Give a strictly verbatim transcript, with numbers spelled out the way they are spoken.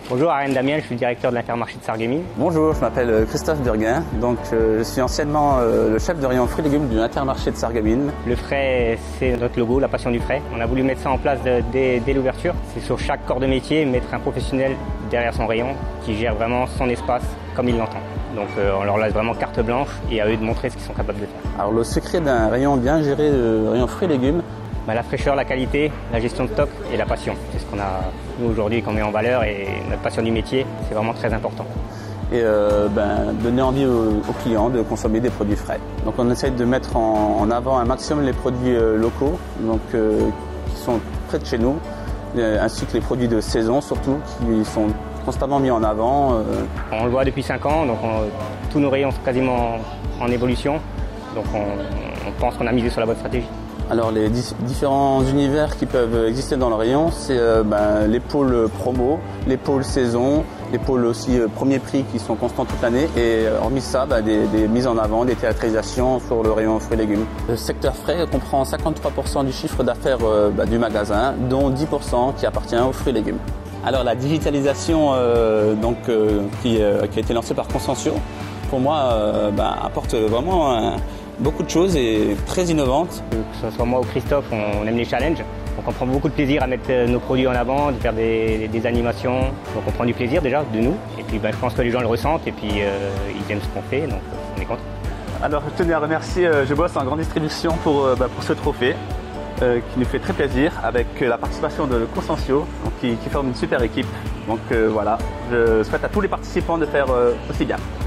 Bonjour, Arène Damien, je suis le directeur de l'Intermarché de Sarreguemines. Bonjour, je m'appelle Christophe Burguin, donc euh, je suis anciennement euh, le chef de rayon fruits et légumes de l'Intermarché de Sarreguemines. Le frais, c'est notre logo, la passion du frais. On a voulu mettre ça en place de, dès, dès l'ouverture. C'est sur chaque corps de métier, mettre un professionnel derrière son rayon qui gère vraiment son espace comme il l'entend. Donc euh, on leur laisse vraiment carte blanche et à eux de montrer ce qu'ils sont capables de faire. Alors le secret d'un rayon bien géré, de rayon fruits et légumes, Bah, la fraîcheur, la qualité, la gestion de stock et la passion. C'est ce qu'on a, nous, aujourd'hui, qu'on met en valeur et notre passion du métier, c'est vraiment très important. et euh, ben, donner envie aux, aux clients de consommer des produits frais. Donc on essaye de mettre en, en avant un maximum les produits euh, locaux, donc, euh, qui sont près de chez nous, euh, ainsi que les produits de saison surtout, qui sont constamment mis en avant. Euh. On le voit depuis cinq ans, donc on, tous nos rayons sont quasiment en évolution, donc on, on pense qu'on a misé sur la bonne stratégie. Alors les di différents univers qui peuvent exister dans le rayon, c'est euh, ben, les pôles promo, les pôles saison, les pôles aussi euh, premier prix qui sont constants toute l'année et euh, hormis ça, ben, des, des mises en avant, des théâtralisations sur le rayon fruits et légumes. Le secteur frais comprend cinquante-trois pour cent du chiffre d'affaires euh, ben, du magasin, dont dix pour cent qui appartient aux fruits et légumes. Alors la digitalisation euh, donc, euh, qui, euh, qui a été lancée par Consensio, pour moi euh, ben, apporte vraiment un beaucoup de choses et très innovantes. Que ce soit moi ou Christophe, on aime les challenges. Donc on prend beaucoup de plaisir à mettre nos produits en avant, de faire des, des animations. Donc on prend du plaisir déjà de nous. Et puis ben, je pense que les gens le ressentent et puis euh, ils aiment ce qu'on fait, donc on est content. Alors je tenais à remercier euh, Je bosse en grande distribution pour, euh, bah, pour ce trophée euh, qui nous fait très plaisir avec euh, la participation de Consensio donc, qui, qui forme une super équipe. Donc euh, voilà, je souhaite à tous les participants de faire euh, aussi bien.